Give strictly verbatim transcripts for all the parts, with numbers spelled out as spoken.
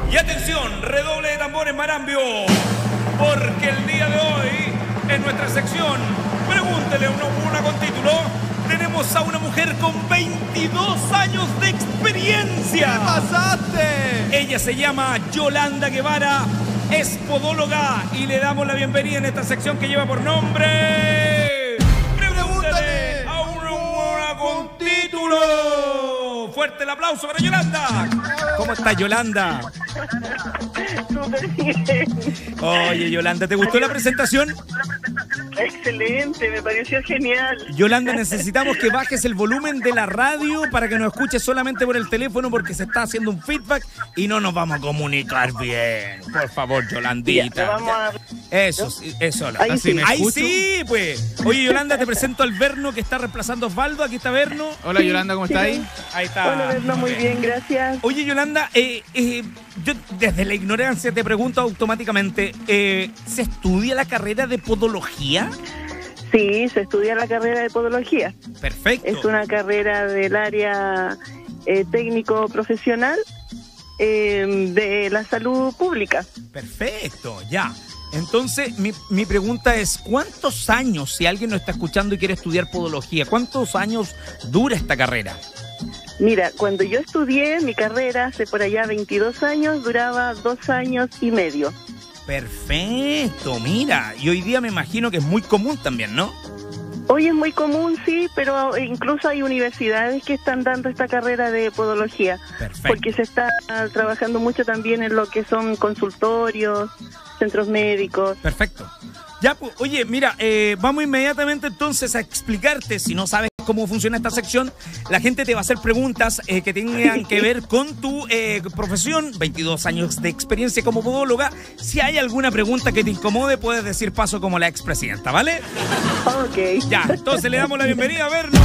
Y atención, redoble de tambores Marambio, porque el día de hoy, en nuestra sección, pregúntele a una, una con título, tenemos a una mujer con veintidós años de experiencia. ¿Qué pasaste? Ella se llama Yolanda Guevara, es podóloga y le damos la bienvenida en esta sección que lleva por nombre... Pregúntale a una, una con título. Fuerte el aplauso para Yolanda. ¿Cómo está, Yolanda? Súper bien. Oye, Yolanda, ¿te gustó la presentación? Excelente, me pareció genial. Yolanda, necesitamos que bajes el volumen de la radio para que nos escuches solamente por el teléfono porque se está haciendo un feedback y no nos vamos a comunicar bien. Por favor, Yolandita. Ya, vamos a... Eso, sí, eso. Ahí Así sí. me Ahí sí, pues. Oye, Yolanda, te presento al Verno que está reemplazando a Osvaldo. Aquí está Verno. Hola, Yolanda, ¿cómo Sí, estás sí. ahí? Ahí está. Hola, Berno, muy bien, gracias. Oye, Yolanda, eh, eh, yo desde la ignorancia te pregunto automáticamente, eh, ¿se estudia la carrera de podología? Sí, se estudia la carrera de podología. Perfecto. Es una carrera del área eh, técnico-profesional eh, de la salud pública. Perfecto, ya. Entonces, mi, mi pregunta es, ¿cuántos años, si alguien nos está escuchando y quiere estudiar podología, cuántos años dura esta carrera? Mira, cuando yo estudié mi carrera, hace por allá veintidós años, duraba dos años y medio. Perfecto, mira. Y hoy día me imagino que es muy común también, ¿no? Hoy es muy común, sí, pero incluso hay universidades que están dando esta carrera de podología. Perfecto. Porque se está trabajando mucho también en lo que son consultorios, centros médicos. Perfecto. Ya, pues, oye, mira, eh, vamos inmediatamente entonces a explicarte, si no sabes cómo funciona esta sección, la gente te va a hacer preguntas eh, que tengan que ver con tu eh, profesión, veintidós años de experiencia como podóloga. Si hay alguna pregunta que te incomode, puedes decir paso como la expresidenta, ¿vale? Ok. Ya, entonces le damos la bienvenida a Verno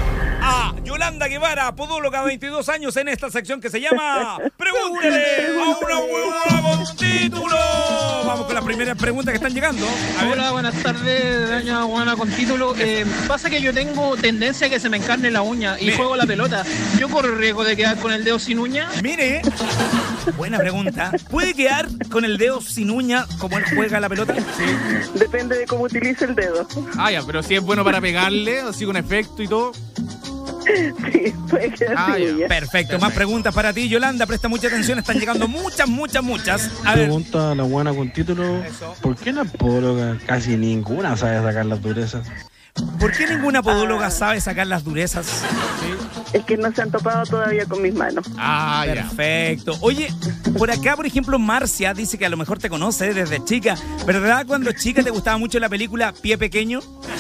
a Yolanda Guevara, podóloga, veintidós años, en esta sección que se llama Pregúntele a una huevona con título. Vamos con las primeras preguntas que están llegando. A ver. Hola, buenas tardes, doña Juana con título. Eh, pasa que yo tengo tendencia a que se me encarne la uña y Mire. juego la pelota. ¿Yo corro riesgo de quedar con el dedo sin uña? Mire, buena pregunta. ¿Puede quedar con el dedo sin uña como él juega la pelota? Sí. Depende de cómo utilice el dedo. Ah, ya, pero si es bueno para pegarle, así con efecto y todo. Sí, puede quedar Ah, sin ya. uña. Perfecto. Más preguntas para ti, Yolanda. Presta mucha atención. Están llegando muchas, muchas, muchas. A ver. Pregunta a la buena con título, Eso. ¿por qué la podóloga casi ninguna sabe sacar las durezas? ¿Por qué ninguna podóloga sabe sacar las durezas? Es que no se han topado todavía con mis manos. Ah, ya. Perfecto. Oye, por acá, por ejemplo, Marcia dice que a lo mejor te conoce desde chica. ¿Verdad? Cuando chica te gustaba mucho la película Pie Pequeño.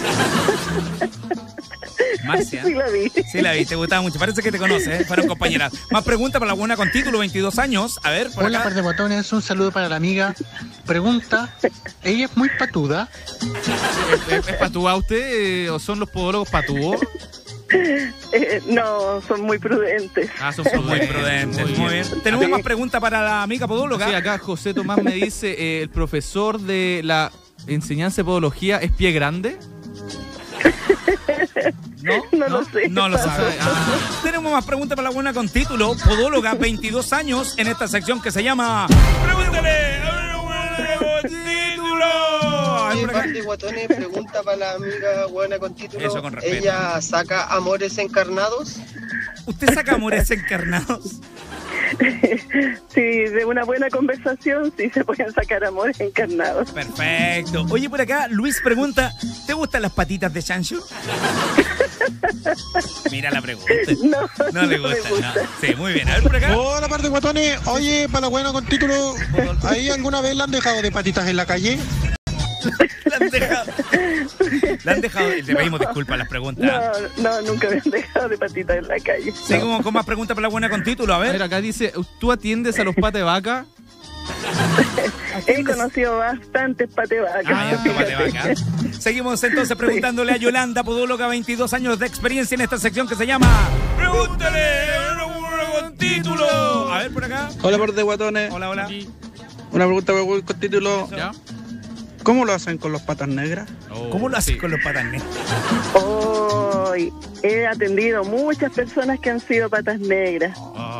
Marcia. Sí la vi. Sí la vi, te gustaba mucho. Parece que te conoce, ¿eh? Fueron compañeras. Más preguntas para la buena con título, veintidós años. A ver, por Hola, acá. par de guatones, un saludo para la amiga. Pregunta, ¿ella es muy patuda? ¿Es, es patúa usted eh, o son los podólogos patúos? Eh, no, son muy prudentes. Ah, son Muy prudentes, muy bien. Tenemos más preguntas para la amiga podóloga. Sí, acá José Tomás me dice, eh, ¿el profesor de la enseñanza de podología es pie grande? ¿No? No lo sé. No lo sabe. Ah. Tenemos más preguntas para la buena con título. Podóloga, veintidós años, en esta sección que se llama Pregúntale a una buena con título. A ver, Oye, por acá. par de guatones, pregunta para la amiga buena con título. Eso, con respeto. ¿Ella saca amores encarnados? ¿Usted saca amores encarnados? Sí, de una buena conversación sí se pueden sacar amores encarnados. Perfecto. Oye, por acá, Luis pregunta, ¿te gustan las patitas de chancho? Mira la pregunta. No, No le me gusta, gusta. no. Sí, muy bien. A ver, por acá. Hola, par de guatones. Oye, para la buena con título, ¿ahí alguna vez la han dejado de patitas en la calle? La han dejado. La han dejado. Le pedimos disculpas a las preguntas. No, no, nunca me han dejado de patita en la calle. Seguimos con más preguntas para la buena con título. A A ver. ver, acá dice, ¿tú atiendes a los pate de vaca? He conocido bastantes patevacas. Ah, ya, tómate, vaca. Seguimos entonces preguntándole a Yolanda, podóloga, veintidós años de experiencia en esta sección que se llama Pregúntale a una buena con título. A ver, por acá. Hola, par de guatones. Hola, hola. Una pregunta con título. ¿Ya? ¿Cómo lo hacen con los patas negras? ¿Cómo lo haces Sí. con los patas negras? Hoy he atendido muchas personas que han sido patas negras. Oh,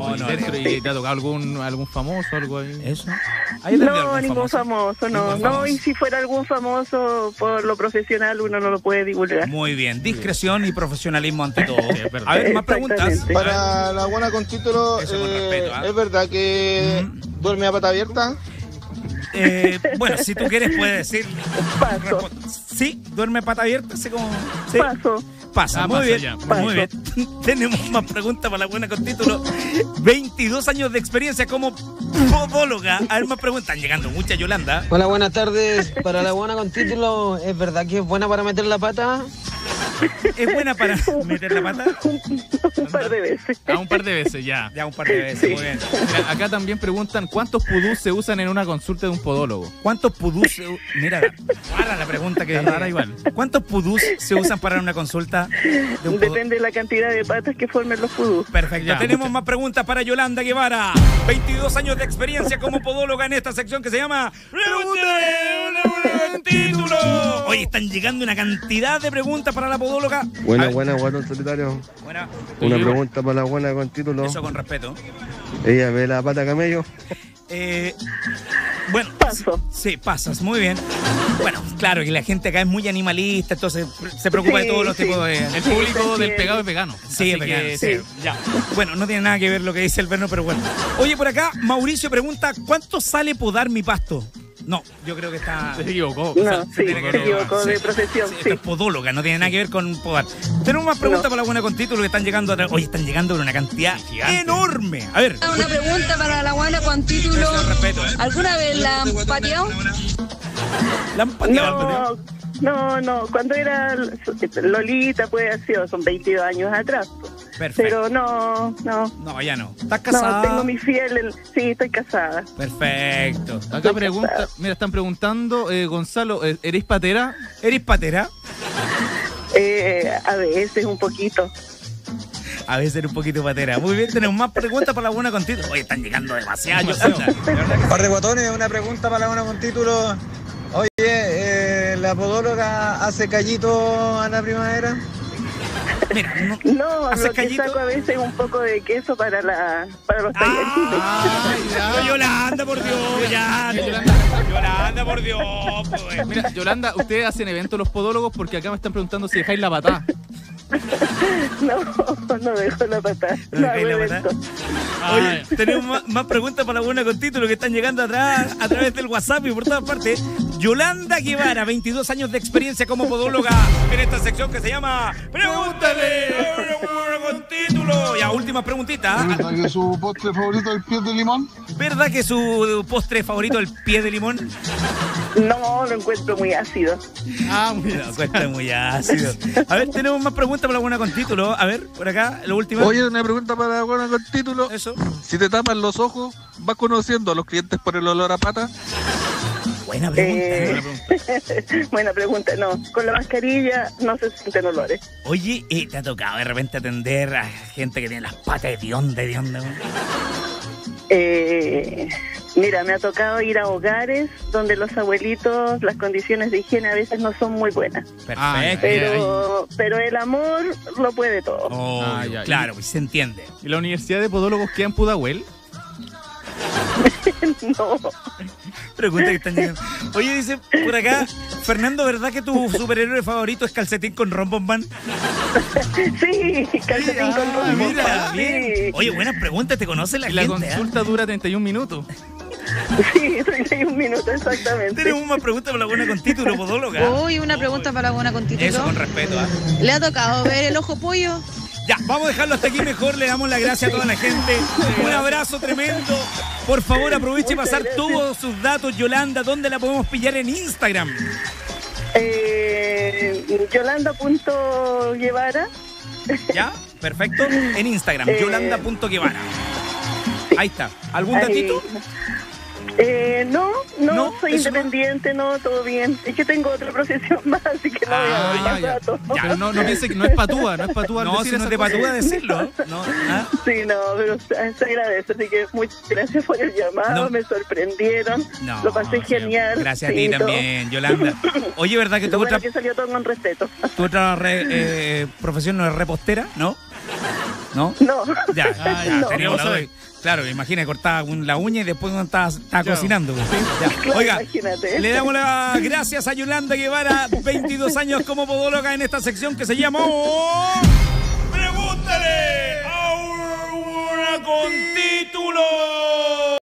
No, no. Dentro, ¿y te ha tocado algún, algún famoso algo ahí? Eso. ¿Ahí tendría No, algún ningún famoso, no. Ningún No, famoso. y si fuera algún famoso por lo profesional, uno no lo puede divulgar. Muy bien, discreción y profesionalismo ante todo. Sí, es verdad. A ver, más preguntas. Exactamente. Para la buena con título, Eso con eh, respeto, ¿ah? ¿es verdad que duerme a pata abierta? Eh, bueno, si tú quieres puedes decir. Paso. Sí, duerme pata abierta, así como. Sí. Paso. Pasa, Ah, muy pasa bien, ya. muy bien. Tenemos más preguntas para la buena con título. veintidós años de experiencia como podóloga. A ver, más preguntas. Están llegando muchas, Yolanda. Hola, buenas tardes. Para la buena con título, ¿es verdad que es buena para meter la pata? ¿Es buena para meter la pata? Un par de veces. Ah, un par de veces ya. Ya un par de veces, muy bien. Mira, acá también preguntan cuántos pudús se usan en una consulta de un podólogo. ¿Cuántos pudús se u- Mira, rara la pregunta que Está rara igual. ¿Cuántos pudús se usan para una consulta de un podólogo? Depende de la cantidad de patas que formen los pudús. Perfecto. Ya, Tenemos muchas- más preguntas para Yolanda Guevara. veintidós años de experiencia como podóloga en esta sección que se llama Pregúntale una buena con título. Oye, están llegando una cantidad de preguntas para la podóloga. Buena, A ver, buena, guatón solitario. buena. Una Sí. pregunta para la buena con título. Eso con respeto. ¿Ella ve la pata camello? Eh, bueno, Paso. sí, pasas, muy bien. Bueno, claro que la gente acá es muy animalista, entonces se preocupa Sí, de todos los sí. tipos de... El Sí, público se del entiende. pegado es vegano. Sí, Así es vegano, que, sí. Ya. Bueno, no tiene nada que ver lo que dice el Verno, pero bueno. Oye, por acá, Mauricio pregunta, ¿cuánto sale podar mi pasto? No, yo creo que está... Se equivocó. No, Se sí, tiene que se equivocó sí. de profesión, Sí, sí. esto es podóloga, no tiene nada que ver con podar. Tenemos más preguntas No. para la buena con título que están llegando atrás. Oye, están llegando con una cantidad Gigante. enorme. A ver, Una pregunta para la buena con título. Eso, respeto, ¿eh? ¿Alguna vez la han pateado? la han pateado, Antonio. No, no, no. Cuando era Lolita, pues ha sido, son veintidós años atrás. Perfecto. Pero no, no. No, ya no. ¿Estás casada? No, tengo mi fiel. en- Sí, estoy casada. Perfecto. Acá pregunta, mira, están preguntando, eh, Gonzalo, eh, ¿eres patera? ¿Eres patera? Eh, a veces un poquito. A veces eres un poquito patera. Muy bien, tenemos más preguntas para la buena con título. Oye, están llegando demasiado. Yolanda. De verdad que Par de guatones, una pregunta para la buena con título. Oye, eh, ¿la podóloga hace callito a la primavera? Mira, no, No, ¿hace lo que callito? saco a veces es un poco de queso para la para los tallarines. Ay, no, Yolanda, por Dios, ya. Yolanda, por Dios. Pues. Mira, Yolanda, ustedes hacen eventos los podólogos porque acá me están preguntando si dejáis la patada. No, no dejo la patada. ¿No No, dejáis la hago patada? evento. Oye, tenemos más, más preguntas para la buena con título que están llegando atrás a través del WhatsApp y por todas partes. Yolanda Guevara, veintidós años de experiencia como podóloga en esta sección que se llama Pregúntale a una buena con título. Ya, última preguntita. ¿Verdad que su postre favorito es el pie de limón? ¿Verdad que su postre favorito es el pie de limón? No, lo encuentro muy ácido. Ah, muy No, cuesta muy ácido. A ver, tenemos más preguntas para la buena con título. A ver, por acá, la última. Oye, una pregunta para la buena con título. Eso. Si te tapan los ojos, ¿vas conociendo a los clientes por el olor a pata? Buena pregunta. Eh, buena pregunta. Buena pregunta, no. Con la mascarilla no se sienten olores. Oye, eh, ¿te ha tocado de repente atender a gente que tiene las patas hedionda, hedionda? Eh, mira, me ha tocado ir a hogares donde los abuelitos, las condiciones de higiene a veces no son muy buenas. Perfecto. Pero, pero el amor lo puede todo. Oh, Ah, ya. claro, pues se entiende. ¿Y la Universidad de Podólogos queda en Pudahuel? No. Pregunta que están llegando. Oye, dice por acá, Fernando, ¿verdad que tu superhéroe favorito es Calcetín con Rombomban? Sí, calcetín con Ah, rumbo. mira, Sí. bien. Oye, buenas preguntas, te conoce la Y la gente. consulta dura treinta y un minutos. Sí, treinta y un minutos exactamente. Tenemos más preguntas para la buena con título, podóloga. Uy, una pregunta para la buena con título. Eso con respeto, ¿ah? ¿Le ha tocado ver el ojo pollo? Ya, vamos a dejarlo hasta aquí mejor. Le damos las gracias a toda la gente. Un abrazo tremendo. Por favor, aproveche y pasar todos sus datos, Yolanda. ¿Dónde la podemos pillar en Instagram? Eh, Yolanda.Guevara. ¿Ya? Perfecto. En Instagram, Eh, Yolanda.Guevara. Ahí está. ¿Algún Ahí. datito? Eh, no, no, No, soy eso no. independiente, no. todo bien. Es que tengo otra profesión más, así que no voy a dar Ah, más ya, ya. datos. Pero no, no piense que no es patúa, no es patúa. No, decir si no esa te cosa. patúa decirlo. No, ¿ah? Sí, no, pero se se agradece, así que muchas gracias por el llamado, No. me sorprendieron, No, lo pasé genial. Gracias a sí, ti todo. también, Yolanda. Oye, ¿verdad que Lo tu bueno otra, es que salió todo con respeto. tu otra re- eh, profesión no es repostera? ¿No? ¿No? No. Ya, Ah, ya, no. teníamos la duda. Claro, imagina, cortaba un- la uña y después uno estaba, estaba cocinando. Ya. Claro, Oiga, imagínate. le damos las gracias a Yolanda Guevara, veintidós años como podóloga en esta sección que se llamó...